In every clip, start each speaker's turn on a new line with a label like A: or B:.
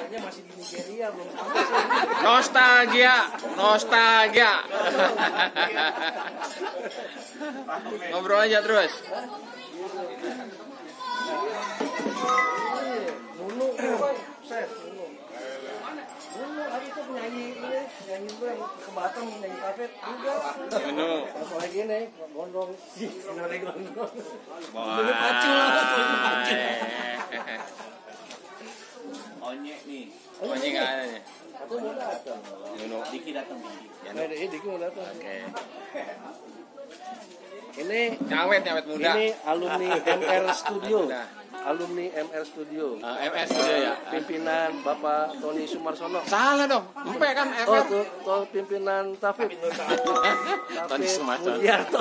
A: Kayaknya masih di Nigeria belum.
B: Nostalgia. Ngobrol aja terus.
A: Nunu, set Nunu. Nunu hari itu penyanyi ini, penyanyi gue yang ke Batam nyanyi kafe enggak.
B: Nunu.
A: Pas lagi nih, gondrong. Lagi gondrong.
B: Wah.
C: Onyek nih.
B: Onyek nggak ada nih.
A: Aku mau datang.
B: Nunu.
C: Diki datang Diki.
A: Diki mau datang.
B: Oke.
A: Ini
B: Nyawet muda.
A: Ini alumni MR Studio.
B: Nah.
A: Alumni MR Studio.
B: MS Studio ya.
A: Pimpinan Bapak Tony Sumarsono.
B: Salah dong. Empe kan
A: Oh,
B: FR.
A: tuh pimpinan Tafid.
B: Tony Sumarsono.
A: Mulyarto.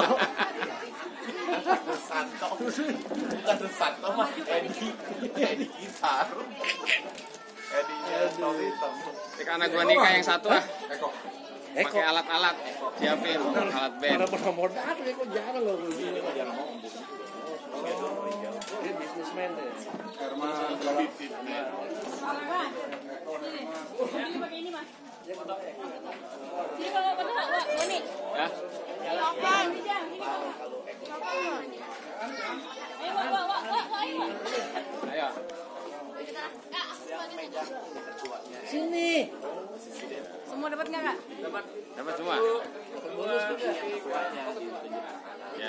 C: Santo. Bukan Santo mah Edi gitar. Edinya Tommy.
B: Karena gua nikah yang satu ah.
C: Eko.
B: Pakai alat-alat. Siapin alat band.
A: Mana modal ya kok jarang loh. Dia bisnismen deh.
C: Karma bisnismen.
D: Ini pakai ini mas. Ini kalau pada ini.
B: Ya.
D: Silakan. Ayo bawa.
B: Ayo.
A: Sini.
D: Semua dapat nggak kak?
B: Dapat semua.
A: Bonus juga.
B: Ya.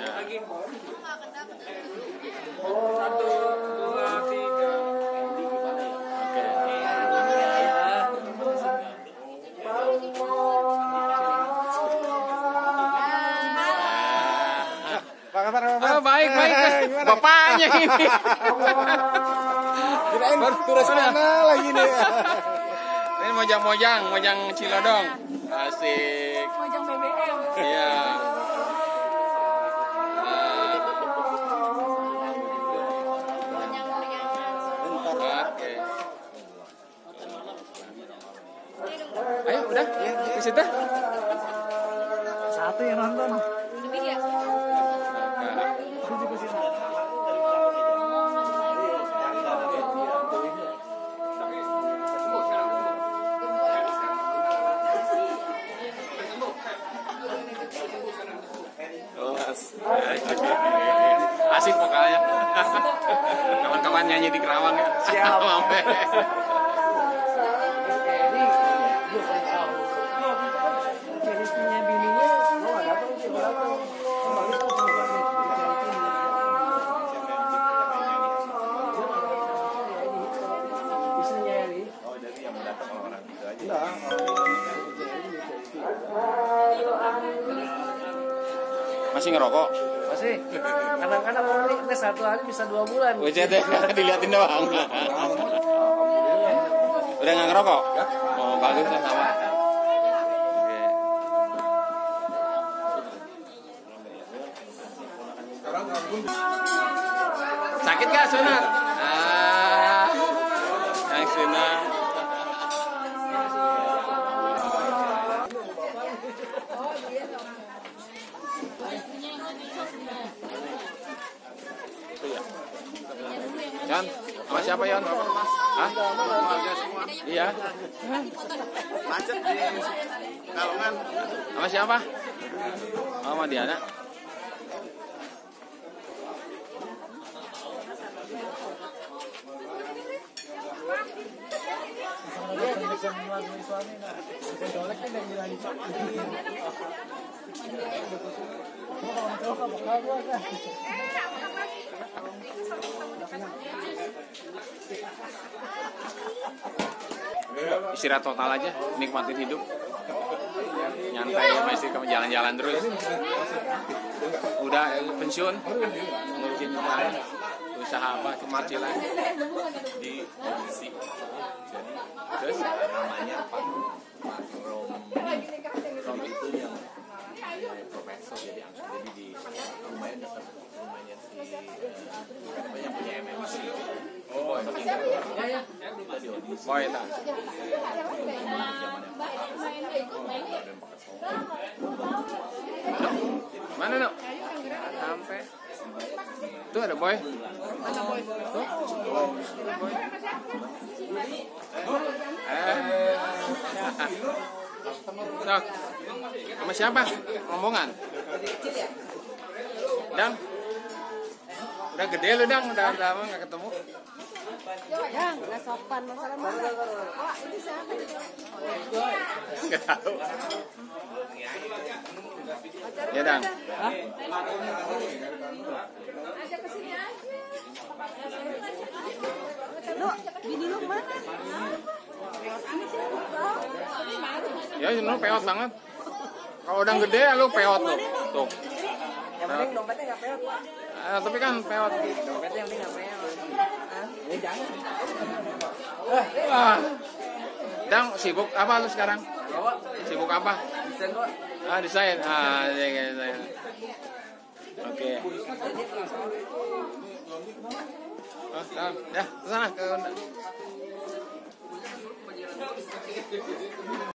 B: Baik. Bapaknya ini.
C: Kirain turis mana lagi nih.
B: Ini mojang Cilodong. Asik.
D: Mojang BBM.
B: Iya. Oke. Ayo udah ke situ.
A: Satu yang nonton.
D: Lebih ya?
A: Aku juga sih.
B: Asik vokalnya. Kawan-kawan nyanyi di Kerawang ya.
A: Siap.
B: Sampai.
A: Ini gue pengen tahu. Chemistry-nya bininya, lo nggak datang sih, gue datang. Kemarin tuh cuma istrinya ini.
C: Oh, jadi yang datang orang itu aja.
A: Enggak.
B: Masih ngerokok?
A: Masih. Kadang-kadang ini satu hari bisa 2 bulan.
B: Buset deh, diliatin doang. Udah nggak ngerokok? Oh, bagus lah sama. Sakit gak sunat? Yang sunat. Yon, sama siapa Yon? Hah? Keluarga semua. Iya.
C: Macet di Kalongan.
B: Sama siapa? Oh, sama Diana. Istirahat total aja, nikmatin hidup. Nyantai sama istri kamu jalan-jalan terus. Udah pensiun, ngurusin usaha apa, kemacilan
C: Di komisi.
B: terus
C: Namanya Pak Rom itu yang profesor jadi di lumayan dekat rumahnya si banyak punya MMC. Oh,
B: boy tak. Mana no? Sampai. Tuh ada boy. Tuh. Boy. Sok. Sama siapa? Rombongan. Dang. Udah gede lu, Dang. Udah lama nggak ketemu.
E: Yang nggak sopan masalah mana? Oh, ini siapa?
B: Nggak tahu. Ya, Dang.
E: Lu, bini lu mana? Ini siapa?
B: Ya, lu peot banget. Kalau udah gede, lu peot tuh. Tuh.
A: Yang penting dompetnya nggak peot.
B: Tapi kan peot.
A: Dompetnya yang penting nggak peot. Ini jangan.
B: Wah. Dang, sibuk apa lu sekarang?
A: Bawa.
B: Sibuk apa?
A: Desain kok.
B: Desain. Desain. Oke. Ya, ke sana ke